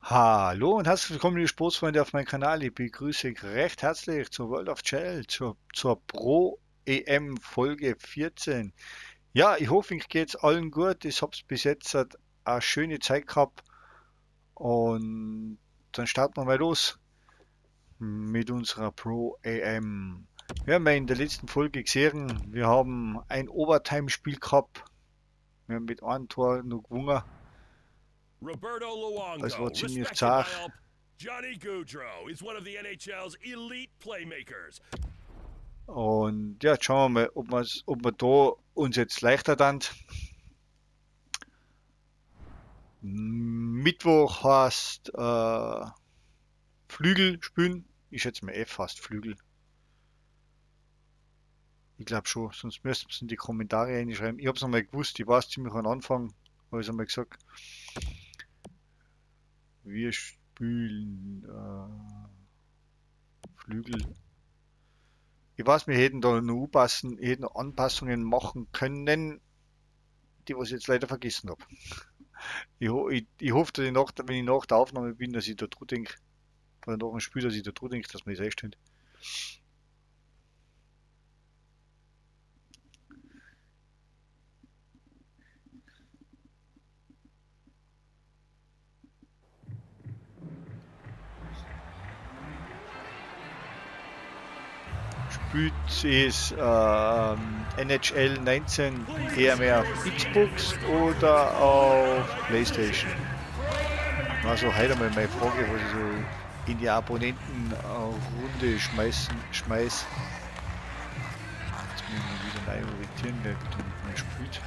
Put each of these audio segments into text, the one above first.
Hallo und herzlich willkommen, liebe Sportsfreunde, auf meinem Kanal. Ich begrüße euch recht herzlich zur World of Chell, zur Pro EM Folge 14. Ja, ich hoffe, euch geht's allen gut. Ich hab's bis jetzt eine schöne Zeit gehabt und dann starten wir mal los mit unserer Pro EM. Wir haben ja in der letzten Folge gesehen, wir haben ein Overtime-Spiel gehabt. Wir haben mit einem Tor noch gewonnen. Roberto Das war Luongo, ziemlich respected by zart. all. Johnny Gaudreau is one of the NHL's elite playmakers. Und ja, jetzt schauen wir mal, ob wir da uns jetzt leichter dann. Mittwoch heißt Flügel spielen. Ich schätze mal fast Flügel. Ich glaube schon, sonst müssten sie in die Kommentare reinschreiben. Ich habe es einmal gewusst, ich weiß ziemlich am Anfang, habe ich einmal gesagt. Wir spielen Flügel. Ich weiß, wir hätten da noch hätten noch Anpassungen machen können, die was ich jetzt leider vergessen habe. Ich hoffe, dass wenn ich nach der Aufnahme bin, dass ich da drüber denke, oder nach dem Spiel, dass ich da drüber denke, dass wir das einstellen. Spielt es NHL 19 eher mehr auf Xbox oder auf Playstation? Also heute mal meine Frage, was ich so in die Abonnentenrunde schmeiß. Jetzt muss ich mich wieder neu orientieren, wer wieder mit mir spielt.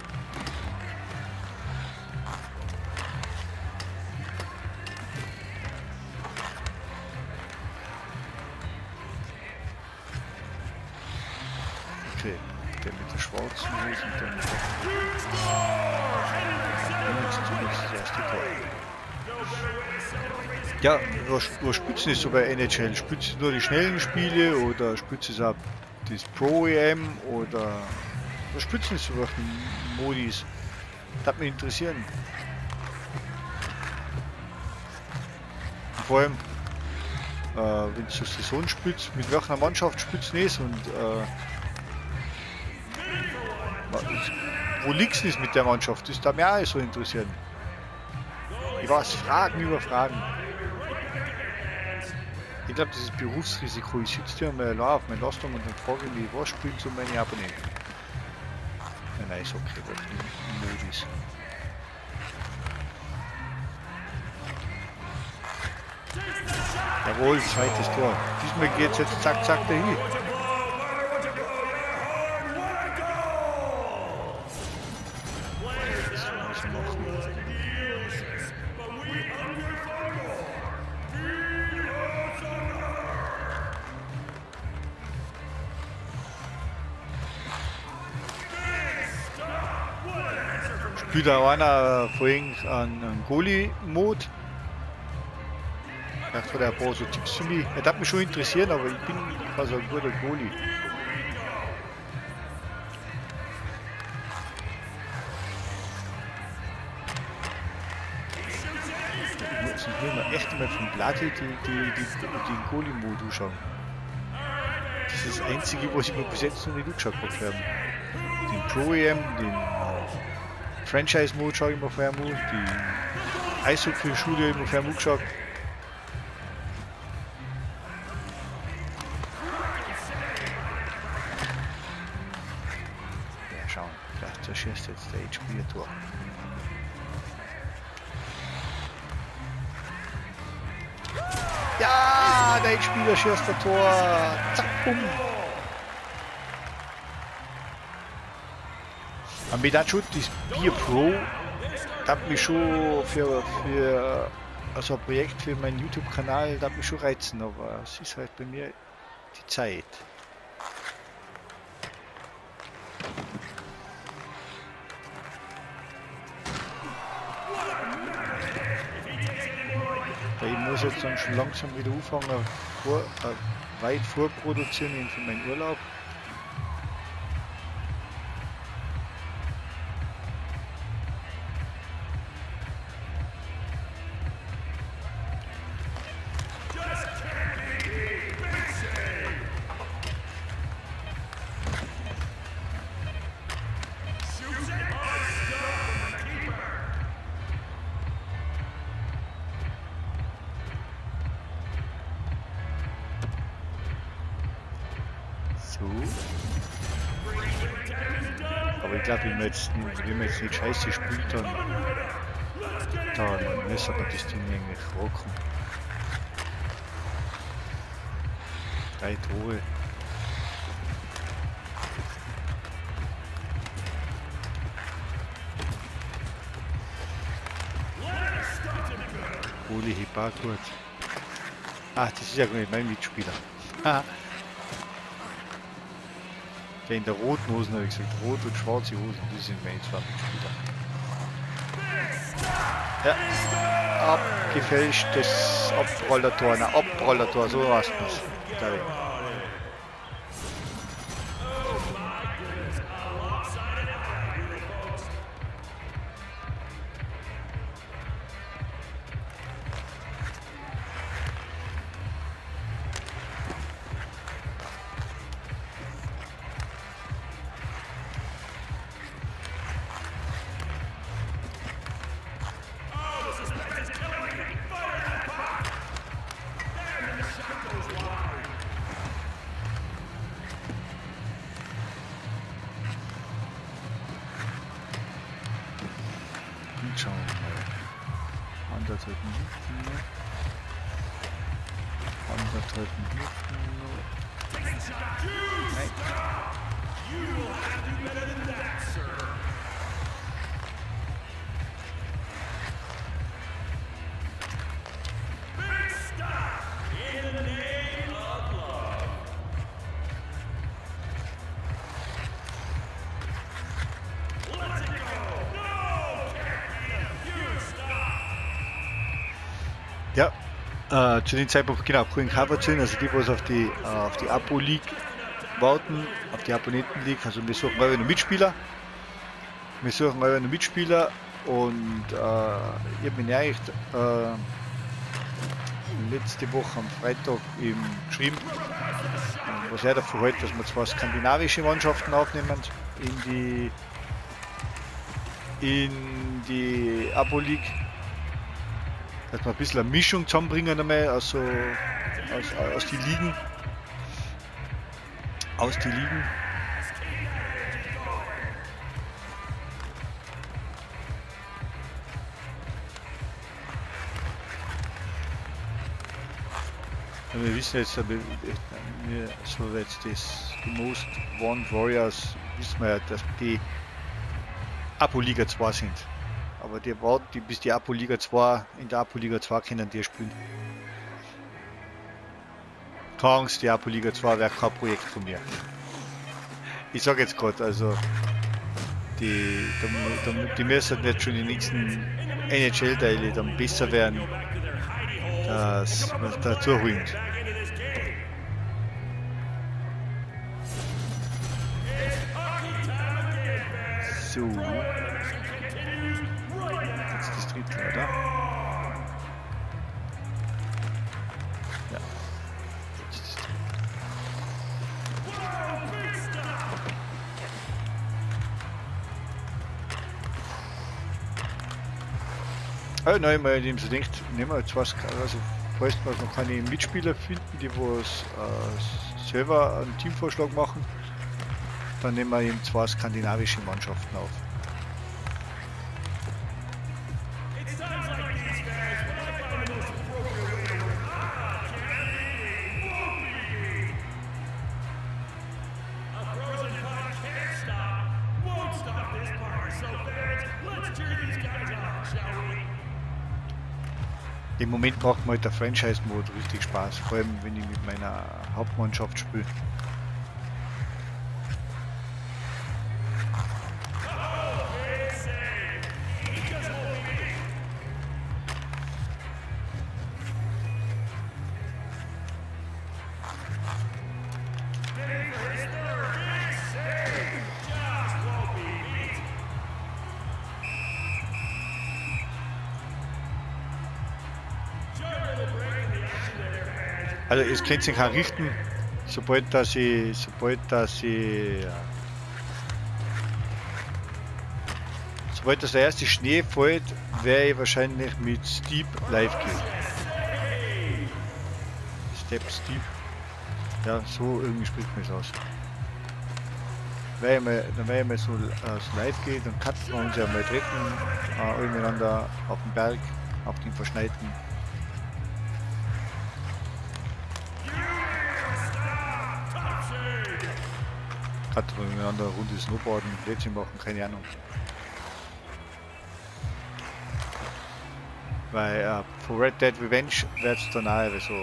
Okay, der mit der schwarzen Hose und der mit der erste Tor. Ja, was spielt es so bei NHL? Spielt es nur die schnellen Spiele oder spielt es auch das Pro EM oder was spielt es so auf den Modis? Das hat mich interessieren. Und vor allem, wenn du so Saison spielst, mit welcher Mannschaft spielst du nicht und wo liegt es mit der Mannschaft? Das darf mich auch so interessieren. Ich weiß, Fragen über Fragen. Ich glaube, das ist Berufsrisiko. Ich sitze hier mal allein auf meiner Lastung und dann frage ich mich, was spielen so meine Abonnenten? Nein, ist okay, was die Modis. Jawohl, zweites Tor. Diesmal geht es jetzt zack, zack dahin. Spielt auch einer vorhin einen Goalie-Mode. Vielleicht hat er ein paar so Tipps für mich. Das hat mich schon interessiert, aber ich bin also ein guter Goalie. Jetzt müssen wir echt mal von Platte den Goalie-Mode anschauen. Das ist das Einzige, was ich mir bis jetzt noch nicht angeschaut habe. Den Pro-EM, den Franchise-Mode schaue ich mir vorher mal, die Eishockey-Schule habe ich mir vorher mal geschaut. Ja, schauen, vielleicht zerschießt jetzt der HP-Tor. Ja, der Spieler schießt das Tor. Zack, bumm. Und mit dem Schutz, das Bier Pro, das hat mich schon für also ein Projekt für meinen YouTube-Kanal, das hat mich schon reizen, aber es ist halt bei mir die Zeit. Ich muss jetzt dann schon langsam wieder anfangen, weit vorproduzieren für meinen Urlaub. So. Aber ich glaube, wenn man jetzt nicht scheiße spielt, dann müsste man das Ding eigentlich rocken. 3 Tore. Uli Hibakurt. Ah, das ist ja gar nicht mein Mitspieler. Der in der roten Hosen habe ich gesagt. Rot und schwarze Hosen, das sind meine 2 Mitspieler. Ja, abgefälschtes Abrollertor, ein Abrollertor, so was das. Schauen wir mal. 100 Minuten noch. 100 Minuten noch. Nein. Ja, zu dem Zeitpunkt, genau, Green Cover sind, also die, was auf die Abo League warten, auf die Abonnenten League, also wir suchen eure Mitspieler. Und ich habe mich erreicht, letzte Woche am Freitag eben geschrieben, was er davon hält, dass wir 2 skandinavische Mannschaften aufnehmen in die Abo League. Dass wir ein bisschen eine Mischung zusammenbringen einmal, also aus die Ligen. Und wir wissen jetzt, so jetzt die Most Wanted Warriors, wissen wir ja, dass die Apo-Liga 2 sind. Aber die warten bis die Apo-Liga 2, in der Apo-Liga 2 können die spielen. Keine Angst, die Apo-Liga 2 wäre kein Projekt von mir. Ich sage jetzt gerade, also die müssen jetzt schon die nächsten NHL-Teile dann besser werden, dass man dazu holen. So. Oder? Ja. Nein, mal dem so denkt, nehmen wir jetzt was, also falls wir noch keine Mitspieler finden, die was selber einen Teamvorschlag machen, dann nehmen wir eben 2 skandinavische Mannschaften auf. Im Moment braucht man halt der Franchise-Mode richtig Spaß, vor allem wenn ich mit meiner Hauptmannschaft spiele. Also es kann sich auch richten, sobald dass der erste Schnee fällt, werde ich wahrscheinlich mit Steep live gehen. Step Steep. Ja, so irgendwie spricht man es aus. Dann werden wir so live gehen, dann cutten wir uns ja mal treffen, alle miteinander auf dem Berg, auf den verschneiten. Cutten wir miteinander eine Runde Snowboarden, Plätzchen machen, keine Ahnung. Weil für Red Dead Revenge wird es dann auch so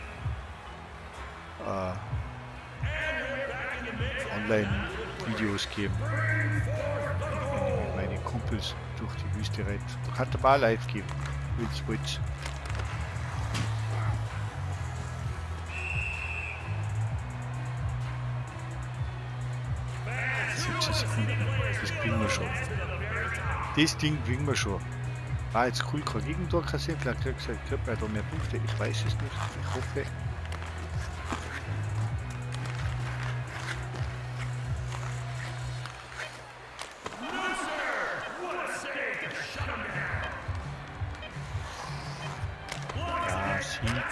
Online-Videos geben. Wenn ich meine Kumpels durch die Wüste reiten. Da kann es mal live geben. Will's. 17 Sekunden. Das kriegen wir schon. Das Ding kriegen wir schon. War jetzt cool, kein Gegentor kassiert. Vielleicht kriegt man da mehr Punkte. Ich weiß es nicht. Ich hoffe. Ja, Sieg.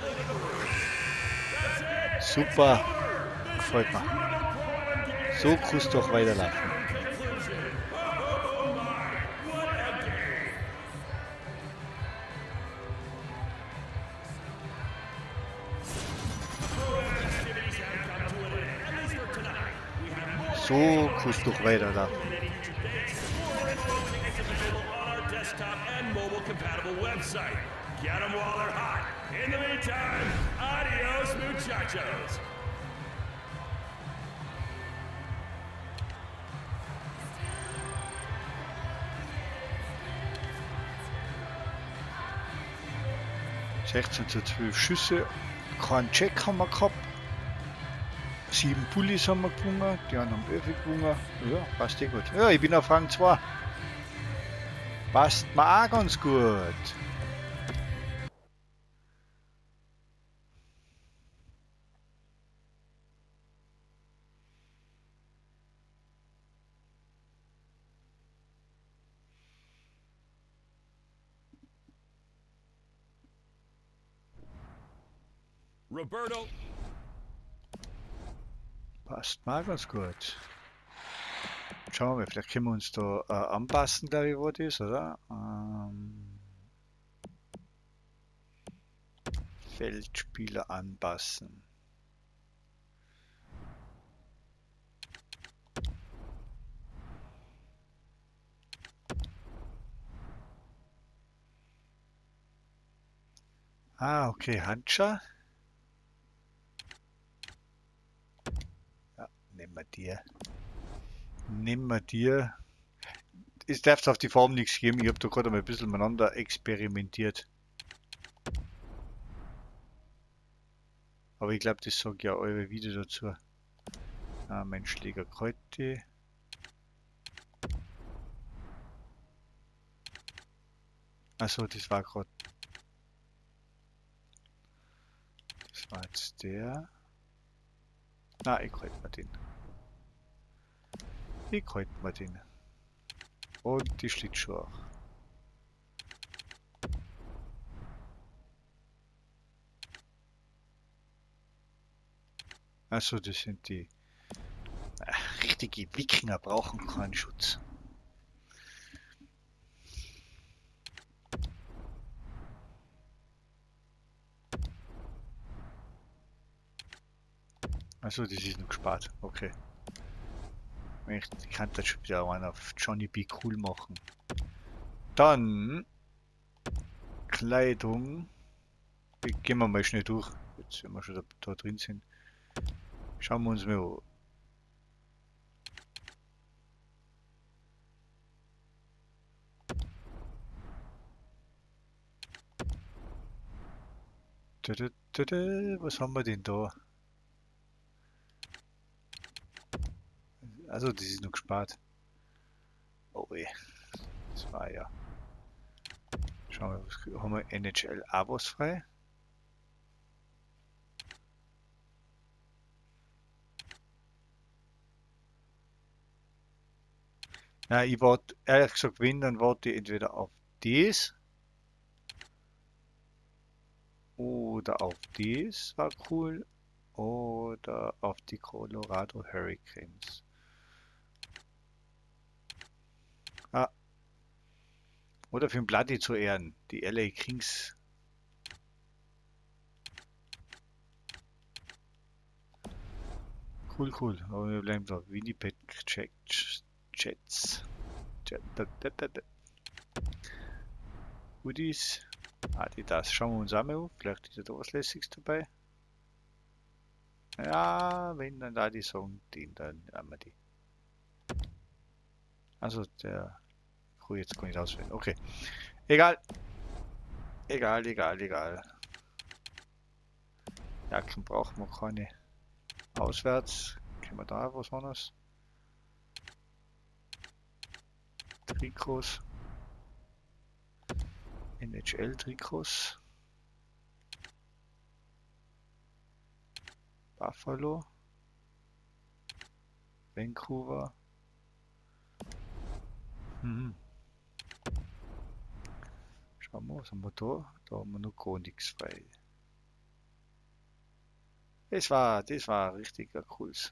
Super. Gefällt mir. So kann es doch weiterlaufen. So kann es doch weiterlaufen. Get them while they're hot. In the meantime, adios, muchachos. Zu 12 Schüsse, keinen Check haben wir gehabt, 7 Pullis haben wir gewonnen, die anderen haben 11 gewonnen, ja, passt eh gut. Ja, ich bin auf Rang 2. Passt mir auch ganz gut. Roberto. Passt mal ganz gut. Schauen wir mal, vielleicht können wir uns da anpassen, glaube ich, wo das ist, oder? Feldspieler anpassen. Ah, okay, Handschuhe. Nehmen wir dir. Nehmen wir dir. Es darf auf die Form nichts geben. Ich habe da gerade mal ein bisschen miteinander experimentiert. Aber ich glaube, das sage ja eure Video dazu. Ah, mein Schläger Kräute. Achso, das war gerade. Das war jetzt der. Na, ich halte mir den. Ich halte mir den. Und die Schlittschuhe auch. Also das sind die richtige Wikinger brauchen keinen Schutz. Also das ist noch gespart, okay. Ich kann das schon wieder einen auf Johnny B. Cool machen. Dann Kleidung. Gehen wir mal schnell durch. Jetzt, wenn wir schon da drin sind. Schauen wir uns mal an. Was haben wir denn da? Also das ist noch gespart. Oh weh. Das war ja. Schauen wir, was haben wir NHL Abos frei? Na, ich warte, ehrlich gesagt, wenn, dann warte ich entweder auf das oder auf das, war cool, oder auf die Colorado Hurricanes. Oder für den Bloody zu ehren. Die LA Kings. Cool, cool. Aber wir bleiben da. Winnipeg Jets. Goodies. Adidas. Schauen wir uns einmal auf. Vielleicht ist ja da was Lässiges dabei. Ja, wenn dann da die sagen, den dann haben wir die. Also der. Jetzt kann ich auswählen. Okay. Egal. Egal. Jacken brauchen wir keine. Auswärts. Können wir da was anderes? Trikots. NHL Trikots. Buffalo. Vancouver. Schauen wir, was haben wir da? Da haben wir noch gar nichts frei. Das war richtig ein cooles.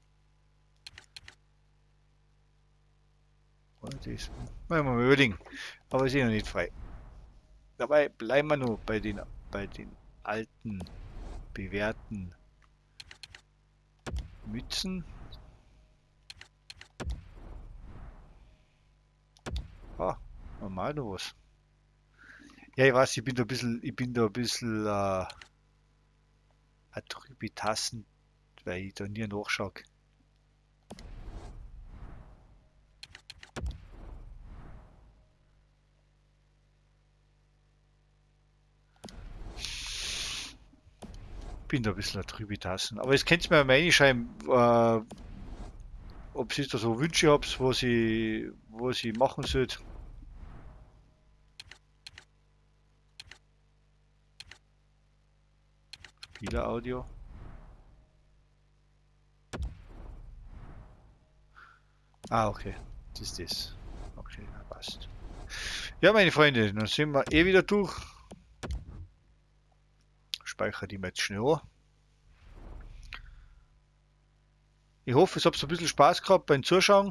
Und das wollen wir mal überlegen. Aber ist eh noch nicht frei. Dabei bleiben wir nur bei den alten, bewährten Mützen. Ah, normal noch was. Ja, ich weiß, ich bin da ein bisschen Tassen, weil ich da nie nachschaue. Bin da ein bisschen Trübitassen. Aber jetzt könnt ihr mir mal reinschreiben, ob ihr da so Wünsche habt, was ich machen sollte. Spieleraudio. Ah, okay. Das ist das. Okay, passt. Ja, meine Freunde, dann sind wir eh wieder durch. Speichere die mal jetzt schnell an. Ich hoffe, es habt ein bisschen Spaß gehabt beim Zuschauen.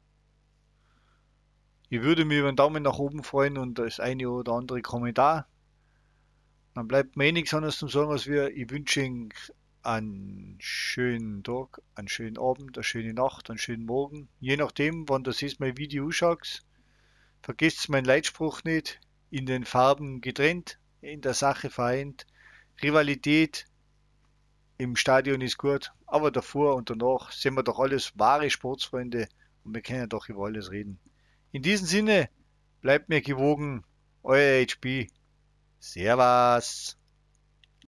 Ich würde mich über einen Daumen nach oben freuen und das eine oder andere Kommentar. Dann bleibt mir eh nichts anderes zu sagen, als ich wünsche Ihnen einen schönen Tag, einen schönen Abend, eine schöne Nacht, einen schönen Morgen. Je nachdem, wann das ist, mein Video anschaut. Vergesst meinen Leitspruch nicht. In den Farben getrennt, in der Sache vereint. Rivalität im Stadion ist gut, aber davor und danach sind wir doch alles wahre Sportsfreunde und wir können doch über alles reden. In diesem Sinne, bleibt mir gewogen, euer HB. Servus.